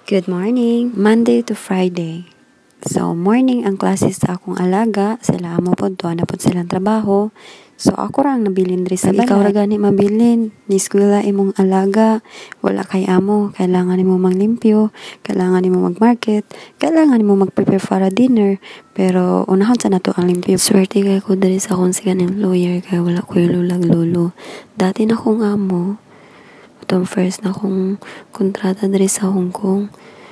Good morning, Monday to Friday. So, morning ang klase sa akong alaga, sila amo po, doon na po silang trabaho. So, ako rang nabilin diri sa balat. Ikaw ra gani mabilin, ni eskwela imong alaga, wala kay amo, kailangan nimo manglimpyo, kailangan nimo magmarket, kailangan nimo magprepare para dinner, pero unahon sa nato ang limpyo. Swerte kay ko diri sa akong second employer, kay wala ko lulag lolo. Dati na kong amo, itong first na akong kontrata diri sa Hong Kong.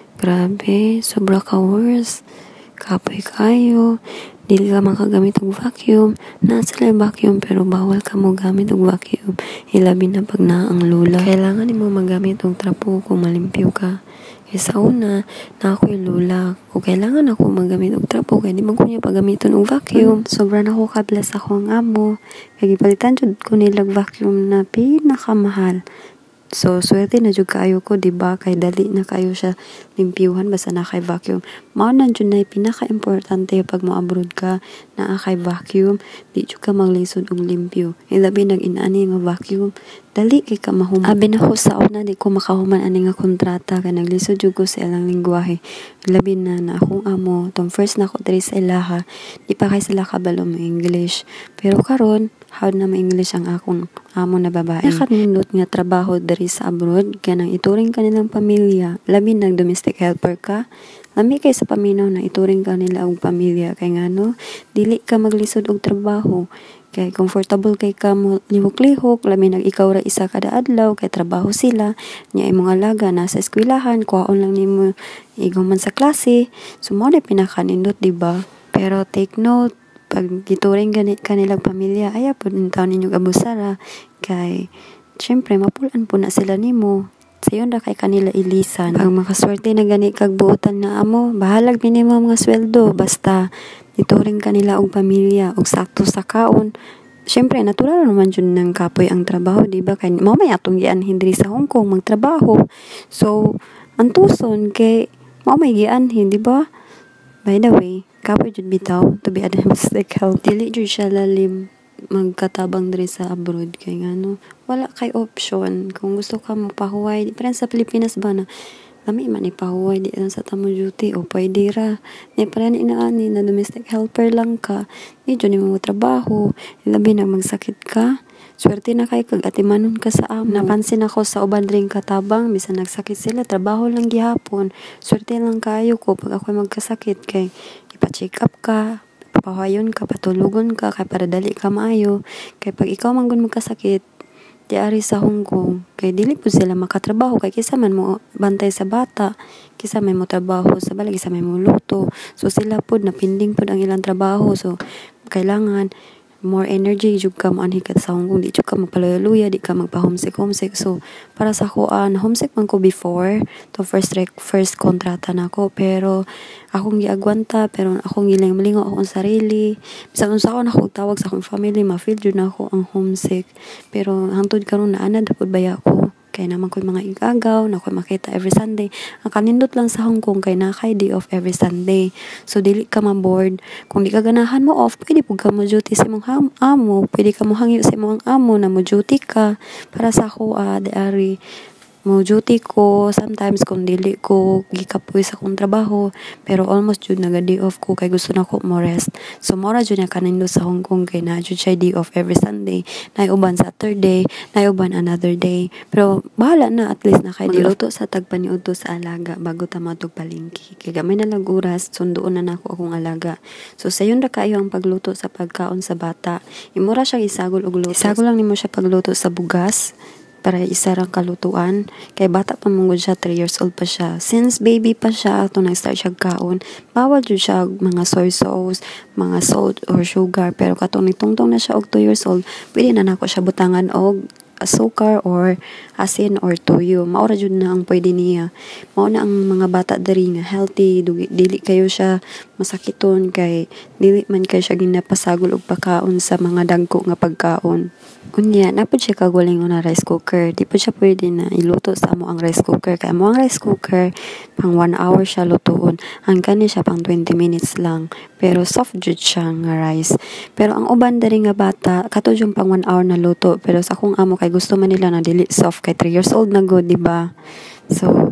Grabe, sobra ka worse. Kapoy kayo. Dili ka makagamit og vacuum. Nasa lang vacuum pero bawal ka mo gamit og vacuum. Hilabi na pag na ang lula. Kailangan mo magamit og trapo kung malimpyo ka. Kaya sa una, na ako yung lula. Kung kailangan ako magamit og trapo, kaya di man ko niya pagamiton og vacuum. Sobra na ako kabless ako ang amo. Kaya gipalitan jud ko nilag vacuum na pinakamahal. So, swerte na jud kaayo ko, diba? Kay dali na kayo siya limpyuhan basta na kay vacuum. Mao na jud na pinaka-importante pag mo-abroad ka na kay vacuum, di jud ka maglisod og limpyo. Ilabi nag-inani nga vacuum, dali kay ka mahuman. Abi na ko sa una di ko makahuman ani nga kontrata kay naglisod jud ko sa ilang lengguwahe. Labi na akong amo, tong first na ko diri sa ilaha, di pa kay sila kabalo mo English. Pero karon how na ma-English ang akong amo na babae. Nakanindot nga trabaho diri sa abroad, kanang ituring ka nilang pamilya. Labi nag domestic helper ka, lami kay sa paminaw na ituring ka nila og pamilya. Kay ngano, dili ka maglisod og trabaho. Kay comfortable kay ka mo lihok-lihok, labi nag ikaw ra isa kada adlaw, kay trabaho sila. Nya imong alaga nasa eskwelahan, kuhaon lang nimo iguman sa klase. So, mo na pinakanindot, diba? Pero take note, pag gituring ganit kanilang pamilya, aya po ng taon ninyong abusara, kay syempre mapulan po na sila nimo. Sayon ra kay kanila ilisan. Pag makaswerte na gani kag buotan na amo, bahalag minimum nga sweldo, basta gituring kanila og pamilya, og sakto sa kaon. Syempre natural naman jud ng kapoy ang trabaho, diba? Kay mao may atong gianhin diri sa Hong Kong magtrabaho. So, antuson kay mao may gianhin, diba? By the way, kapoy jud bitaw to be a domestic help. Dili jud siya lalim magkatabang diri sa abroad kay ngano wala kay option. Kung gusto ka mo pahuway, different sa Pilipinas ba na lami man ipahuway di lang sa tamo duty o pwede ra. Ni para ni inaani na domestic helper lang ka, di jud nimo trabaho, labi na magsakit ka. Swerte na kay kag atimanon ka sa amo. Napansin ako sa uban ring katabang, bisan nagsakit sila, trabaho lang gihapon. Swerte lang kayo ko pag ako magkasakit kay ipa-check up ka, papahayon ka, patulugon ka, kay para dali ka maayo. Kay pag ikaw man gud magkasakit, di ari sa Hong Kong, kay dili po sila makatrabaho, kay kisa man mo bantay sa bata, kisa may mo trabaho sa balay, kisa may mo luto. So sila pod napinding pod ang ilang trabaho. So kailangan more energy jud ka mo anhi ka sa Hong Kong, di jud ka magpaluya-luya, di ka magpa-homesick. So para sa ako homesick man ko before to first kontrata na ko, pero akong giagwanta, pero akong giling-lingo akong sarili. Bisan unsa ako nako tawag sa akong family, ma-feel jud na ako ang homesick. Pero hangtod karon na ana dapat baya ko. Kay naman ko'y mga igagaw, na ko'y makita every Sunday. Ang kanindot lang sa Hong Kong, kay na kay day off every Sunday. So, dili ka ma-board. Kung di ka ganahan mo off, pwede po ka mo duty sa imong amo. Pwede ka mo hangyo sa imong amo na mo duty ka. Para sa ako, diari, mo duty ko sometimes kung dili ko gikapoy sa akong trabaho, pero almost jud naga day off ko kay gusto na ko mo rest. So mora jud na kanindo sa Hong Kong kay na jud siya day off every Sunday, na uban Saturday, na uban another day. Pero bahala na, at least na kay diluto sa tagpaniudto sa alaga bago ta matog palengke. Kay gamay na lang oras, sunduon na nako akong alaga. So sayon ra kayo ang pagluto sa pagkaon sa bata. Imura siya isagol og luto. Isagol lang nimo siya pagluto sa bugas para isa ra kalutuan. Kay bata pa mong siya, 3 years old pa siya. Since baby pa siya, ito nag-start siya kaon, bawal jud siya mga soy sauce, mga salt or sugar. Pero katong nitungtong na siya og 2 years old, pwede na nako siya butangan og asukar or asin or toyo. Maura jud na ang pwede niya. Mao na ang mga bata diri nga healthy, dili kayo siya masakiton, kay dili man kayo siya ginapasagol og pagkaon sa mga dagko nga pagkaon. Unya, napod siya kagalingon na rice cooker. Di po siya pwede na iluto sa amo ang rice cooker. Kaya mo ang rice cooker, pang 1 hour siya lutuon. Ang kani siya pang 20 minutes lang. Pero soft jud siya nga rice. Pero ang uban diri nga bata, kato yung pang 1 hour na luto. Pero sa akong amo kay gusto man nila na dili soft, kay 3 years old na go, diba? So,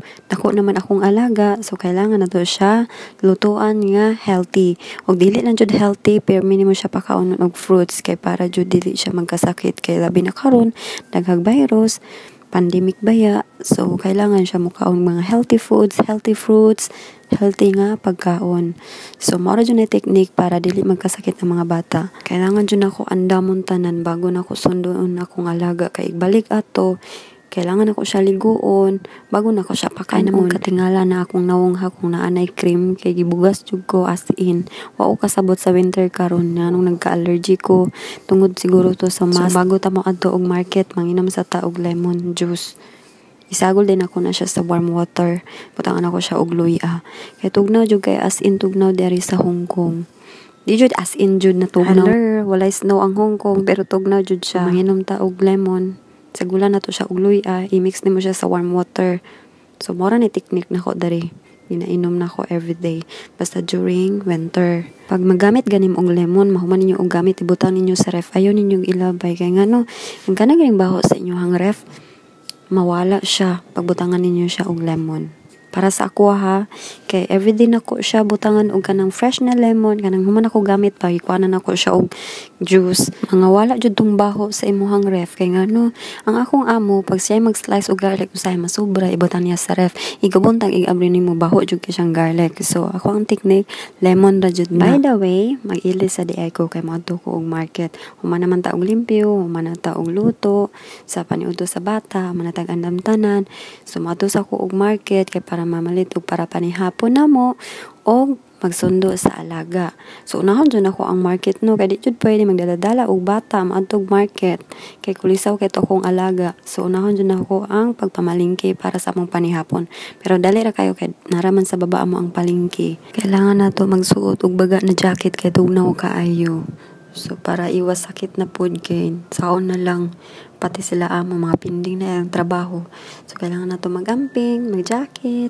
dako naman akong alaga, so kailangan na to siya lutuan nga healthy. Og dili lang jud healthy, pero minimum siya pakaunon og fruits kay para jud dili siya magkasakit kay labi na karon daghang virus, pandemic baya. So kailangan siya mukaon mga healthy foods, healthy fruits, healthy nga pagkaon. So mao ra jud na technique para dili magkasakit ang mga bata. Kailangan jud nako andamon tanan bago nako sunduon akong alaga kay balik ato kailangan ako siya liguon bago na ko siya pakain namon. Katingala na akong nawungha kung naanay cream kay gibugas jud ko as in. Wa ko kasabot sa winter karon na nung nagka-allergy ko tungod siguro to sa mask. So, bago ta mo adto og market manginom sa ta og lemon juice. Isagol din ako na siya sa warm water. Butangan ako siya og luya. Kay tugnaw jud kay as in tugnaw diri sa Hong Kong. Di jud as in jud na tugnaw. Walay snow ang Hong Kong pero tugnaw jud siya. Manginom ta og lemon. Sagulan na to siya og luya, i-mix nimo siya sa warm water. So mora ni technique nako dari. Ginainom nako everyday basta during winter. Pag magamit ganim og lemon, mahuman ninyo og gamit ibutang ninyo sa ref. Ayon ninyo ilabay kay ngano, ang kana ganing baho sa inyohang ref, mawala siya pagbutangan ninyo siya og lemon. Para sa ako ha, kay everyday nako siya butangan og kanang fresh na lemon, kanang human ako gamit pa ikuanan nako siya og juice. Mga wala jud tong baho sa imuhang ref kay ngano, ang akong amo pag siya mag-slice og garlic usahay masobra ibutan niya sa ref. Igabuntang igabri nimo baho jud kay siyang garlic. So ako ang technique lemon ra jud na. By the way, mag-ilis sa di ko kay moadto ko og market. Human naman ta og limpyo, human ta og luto sa paniudto sa bata, manatag andam tanan. So moadto sa ko og market kay para mamalit og para panihapon namo og magsundo sa alaga. So unahon jud ako ang market no kay di jud pwede magdala-dala og bata maadtog market kay kulisaw kay to akong alaga. So unahon jud ako ang pagpamalingki para sa among panihapon. Pero dali ra kayo kay naraman sa baba mo ang palingki. Kailangan nato magsuot og baga na jacket kay tugnaw kaayo. So para iwas sakit na food gain, saon na lang pati sila amo mga pending na yung trabaho. So kailangan nato magamping, mag-jacket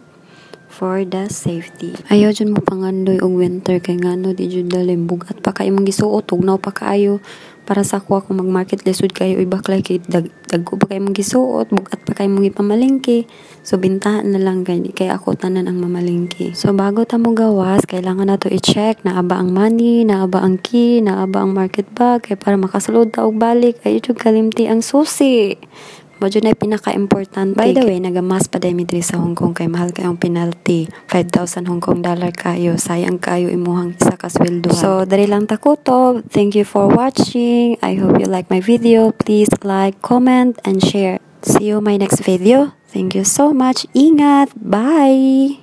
for the safety. Ayaw dyan mo pangandoy og winter kay ngano di jud dali bugat pa kayo mong gisuot tugnaw pa kaayo. Para sa ako kung mag-market lisod kayo ibaklay kay dagko pa kayo mong gisuot, bugat pa kayo mong ipamalingki. So bintahan na lang kay ako tanan ang mamalingki. So bago ta mo gawas, kailangan nato i-check na aba ang money, na aba ang key, na aba ang market bag kay para makasulod ta og balik ay jud kalimti ang susi. Medyo na pinaka-importante. By the way, nagamas pa dahil diri sa Hong Kong kay mahal kayong penalty. 5,000 Hong Kong dollar kayo. Sayang kayo imuhang isa ka sweldo. So, dari lang takuto. Thank you for watching. I hope you like my video. Please like, comment, and share. See you my next video. Thank you so much. Ingat. Bye!